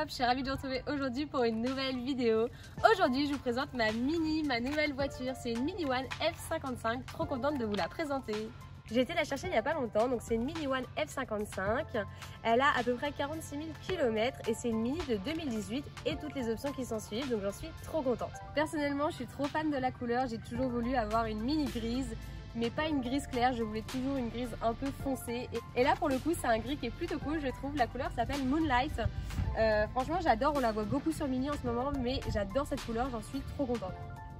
up, je suis ravie de vous retrouver aujourd'hui pour une nouvelle vidéo. Aujourd'hui je vous présente ma nouvelle voiture, c'est une Mini One F55, trop contente de vous la présenter. J'ai été la chercher il n'y a pas longtemps, donc c'est une Mini One F55, elle a à peu près 46 000 km et c'est une Mini de 2018 et toutes les options qui s'en suivent, donc j'en suis trop contente. Personnellement je suis trop fan de la couleur, j'ai toujours voulu avoir une Mini grise, mais pas une grise claire, je voulais toujours une grise un peu foncée et là pour le coup c'est un gris qui est plutôt cool, je trouve. La couleur s'appelle Moonlight. Franchement j'adore, on la voit beaucoup sur Mini en ce moment, mais j'adore cette couleur, j'en suis trop contente.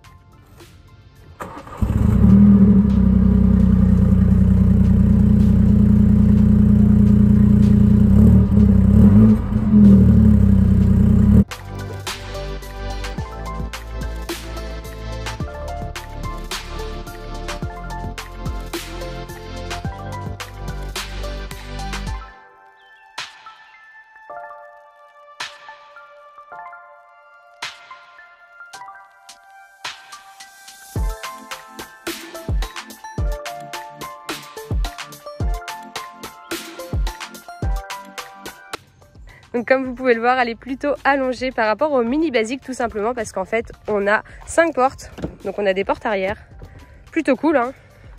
Donc comme vous pouvez le voir, elle est plutôt allongée par rapport au Mini basique, tout simplement parce qu'en fait on a 5 portes, donc on a des portes arrière, plutôt cool hein.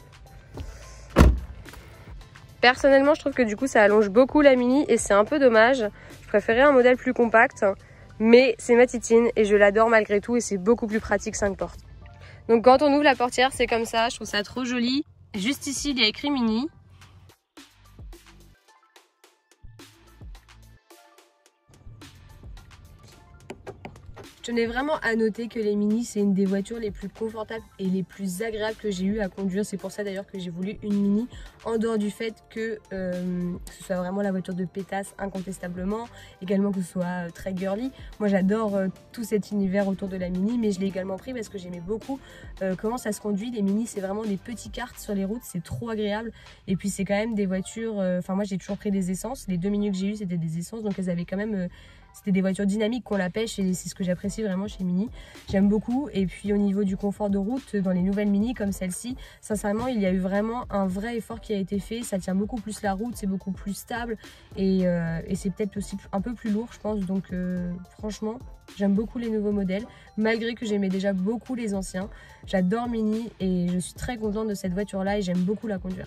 Personnellement je trouve que du coup ça allonge beaucoup la Mini et c'est un peu dommage. Je préférais un modèle plus compact, mais c'est ma titine et je l'adore malgré tout et c'est beaucoup plus pratique 5 portes. Donc quand on ouvre la portière c'est comme ça, je trouve ça trop joli. Juste ici il y a écrit Mini. Je tenais vraiment à noter que les Mini c'est une des voitures les plus confortables et les plus agréables que j'ai eu à conduire. C'est pour ça d'ailleurs que j'ai voulu une Mini, en dehors du fait que ce soit vraiment la voiture de pétasse incontestablement, également que ce soit très girly. Moi j'adore tout cet univers autour de la Mini, mais je l'ai également pris parce que j'aimais beaucoup comment ça se conduit. Les Mini c'est vraiment des petits karts sur les routes, c'est trop agréable. Et puis c'est quand même des voitures, enfin moi j'ai toujours pris des essences, les 2 Mini que j'ai eu c'était des essences, donc elles avaient quand même... C'était des voitures dynamiques qu'on la pêche et c'est ce que j'apprécie vraiment chez Mini. J'aime beaucoup. Et puis au niveau du confort de route, dans les nouvelles Mini comme celle-ci, sincèrement il y a eu vraiment un vrai effort qui a été fait. Ça tient beaucoup plus la route, c'est beaucoup plus stable et c'est peut-être aussi un peu plus lourd je pense. Donc franchement j'aime beaucoup les nouveaux modèles, malgré que j'aimais déjà beaucoup les anciens. J'adore Mini et je suis très contente de cette voiture là et j'aime beaucoup la conduire.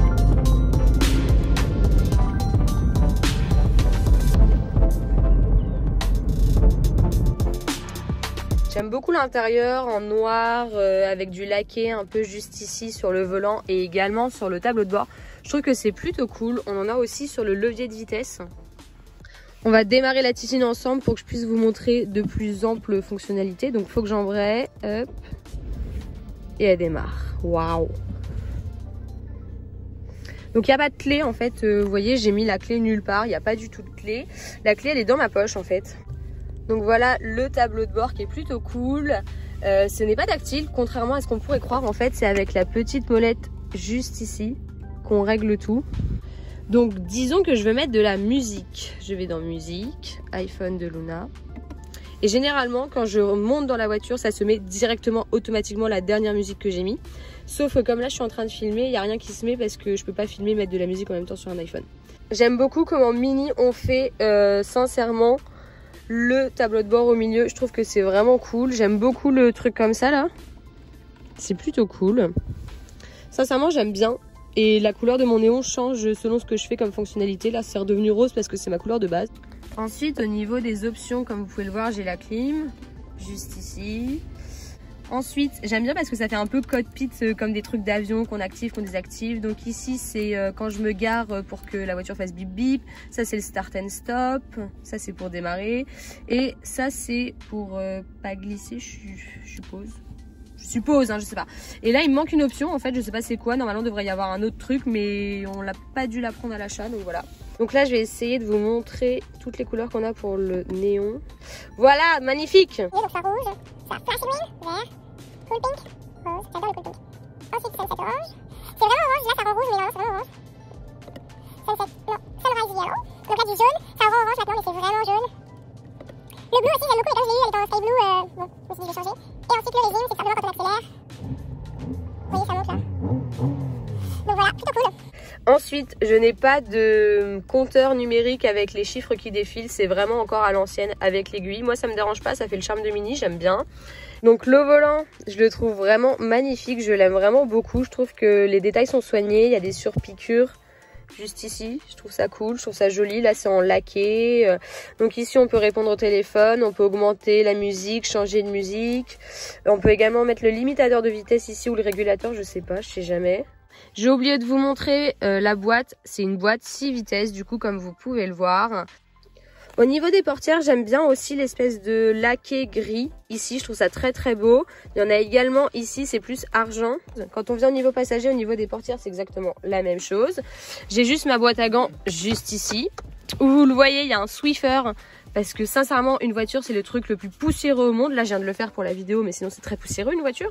J'aime beaucoup l'intérieur en noir avec du laqué un peu juste ici sur le volant et également sur le tableau de bord. Je trouve que c'est plutôt cool. On en a aussi sur le levier de vitesse. On va démarrer la titine ensemble pour que je puisse vous montrer de plus amples fonctionnalités. Donc il faut que j'embraye. Hop. Et elle démarre. Waouh! Donc il n'y a pas de clé en fait. Vous voyez, j'ai mis la clé nulle part. Il n'y a pas du tout de clé. La clé elle est dans ma poche en fait. Donc voilà le tableau de bord qui est plutôt cool. Ce n'est pas tactile, contrairement à ce qu'on pourrait croire. En fait, c'est avec la petite molette juste ici qu'on règle tout. Donc disons que je veux mettre de la musique. Je vais dans musique, iPhone de Luna. Et généralement, quand je monte dans la voiture, ça se met directement automatiquement la dernière musique que j'ai mis. Sauf que comme là, je suis en train de filmer, il n'y a rien qui se met parce que je peux pas filmer et mettre de la musique en même temps sur un iPhone. J'aime beaucoup comment Mini ont fait sincèrement le tableau de bord au milieu. Je trouve que c'est vraiment cool. J'aime beaucoup le truc comme ça là. C'est plutôt cool. Sincèrement j'aime bien. Et la couleur de mon néon change selon ce que je fais comme fonctionnalité. Là c'est redevenu rose parce que c'est ma couleur de base. Ensuite au niveau des options, comme vous pouvez le voir, j'ai la clim juste ici. Ensuite j'aime bien parce que ça fait un peu cockpit comme des trucs d'avion qu'on active, qu'on désactive. Donc ici c'est quand je me gare pour que la voiture fasse bip bip. Ça c'est le start and stop. Ça c'est pour démarrer. Et ça c'est pour pas glisser je suppose. Je suppose hein, je sais pas. Et là il me manque une option en fait, je sais pas c'est quoi. Normalement il devrait y avoir un autre truc mais on l'a pas dû la prendre à l'achat, donc voilà. Donc là je vais essayer de vous montrer toutes les couleurs qu'on a pour le néon. Voilà, magnifique. Et donc ça rouge, ça flash green, vert, cool pink, rose, j'adore le cool pink. Ensuite sunset orange, c'est vraiment orange, là ça rend rouge mais non c'est vraiment orange. Sunset, non, sunrise yellow, donc là du jaune, ça rend orange maintenant mais c'est vraiment jaune. Le bleu aussi j'aime beaucoup mais comme je l'ai eu elle est en sky blue, bon je me suis dit je vais changer. Et ensuite le régime c'est simplement quand on accélère, vous voyez ça monte là. Donc voilà, plutôt cool. Ensuite, je n'ai pas de compteur numérique avec les chiffres qui défilent. C'est vraiment encore à l'ancienne avec l'aiguille. Moi, ça me dérange pas, ça fait le charme de Mini, j'aime bien. Donc le volant, je le trouve vraiment magnifique, je l'aime vraiment beaucoup. Je trouve que les détails sont soignés, il y a des surpiqûres juste ici. Je trouve ça cool, je trouve ça joli. Là, c'est en laqué. Donc ici, on peut répondre au téléphone, on peut augmenter la musique, changer de musique. On peut également mettre le limitateur de vitesse ici ou le régulateur, je sais pas, je sais jamais. J'ai oublié de vous montrer la boîte, c'est une boîte 6 vitesses du coup comme vous pouvez le voir. Au niveau des portières, j'aime bien aussi l'espèce de laqué gris. Ici, je trouve ça très très beau. Il y en a également ici, c'est plus argent. Quand on vient au niveau passager, au niveau des portières, c'est exactement la même chose. J'ai juste ma boîte à gants juste ici. Où vous le voyez, il y a un Swiffer. Parce que sincèrement, une voiture, c'est le truc le plus poussiéreux au monde. Là, je viens de le faire pour la vidéo, mais sinon c'est très poussiéreux une voiture.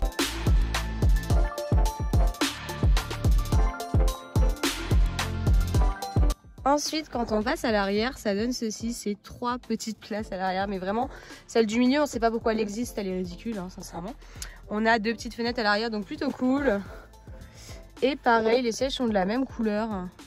Ensuite, quand on passe à l'arrière, ça donne ceci, c'est 3 petites places à l'arrière, mais vraiment, celle du milieu, on ne sait pas pourquoi elle existe, elle est ridicule, hein, sincèrement. On a 2 petites fenêtres à l'arrière, donc plutôt cool. Et pareil, les sièges sont de la même couleur,